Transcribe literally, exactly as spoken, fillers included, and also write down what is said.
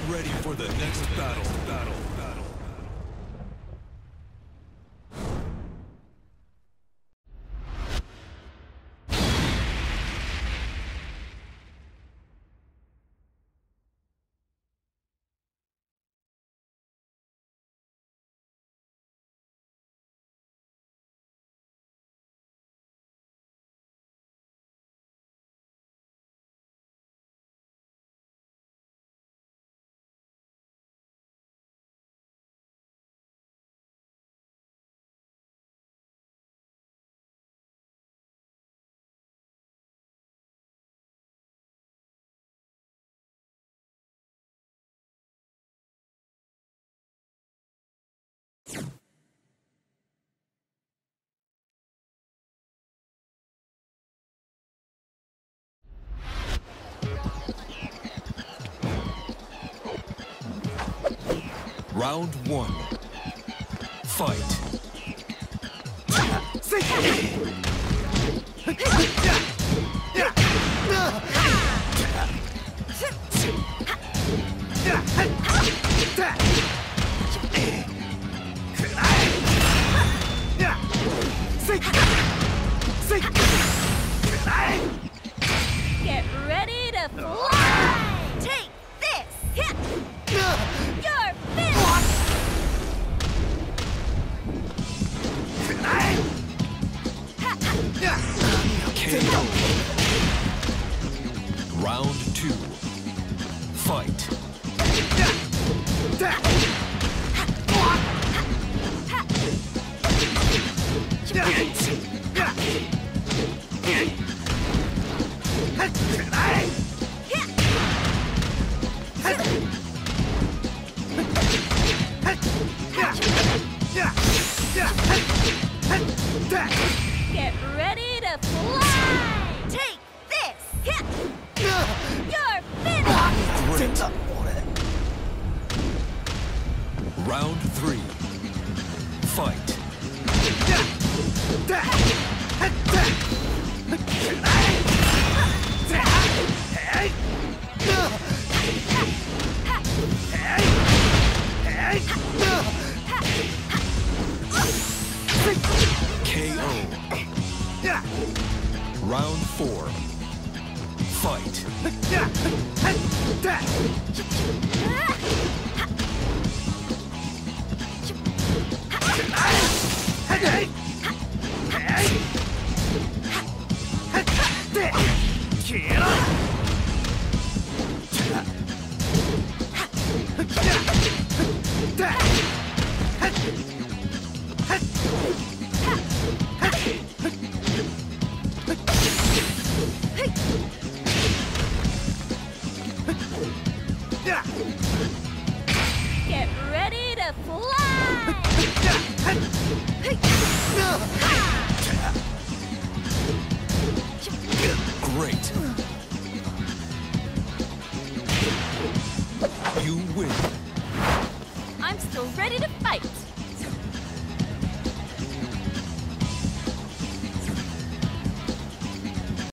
ready for the next battle. Battle. Battle. Round one. Fight. Get ready to fly! Take this! You're finished! K O. Round two. Fight. Get ready to fly! Take this! You're finished! Round three. Fight. K O. Round four. Fight. Get ready to fly! Great. You win. I'm still ready to